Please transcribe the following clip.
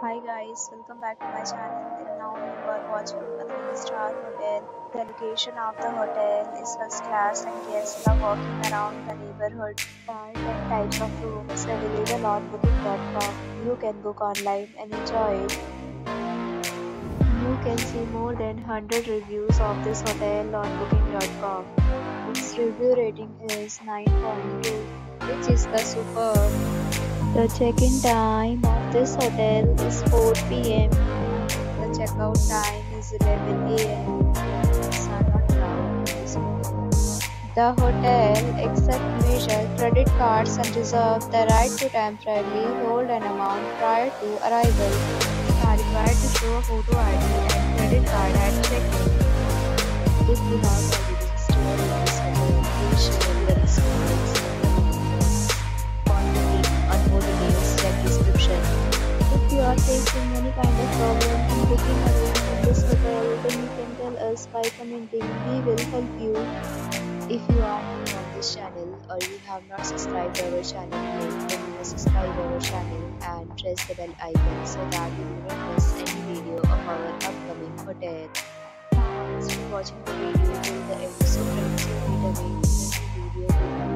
Hi guys, welcome back to my channel and now you are watching a 3-star hotel. The location of the hotel is first class and guests love walking around the neighborhood. There are 10 types of rooms available on booking.com. You can book online and enjoy it. You can see more than 100 reviews of this hotel on booking.com. Its review rating is 9.2, which is the superb. The check-in time of this hotel is 4 p.m. The checkout time is 11 a.m. Pets are not allowed in this hotel. The hotel accepts major credit cards and reserves the right to temporarily hold an amount prior to arrival. You are required to show a photo ID and credit card at check-in. If you have already stayed in this hotel, please share your experience. For more details, check description. If you are facing any kind of problem in booking a room in this hotel, then you can tell us by commenting. We will help you. If you are new on this channel or you have not subscribed our channel yet, then you must subscribe our channel and press the bell icon so that you do not miss any video of our upcoming hotel. Thanks for watching the video till the end. So friends, you meet again in a new video.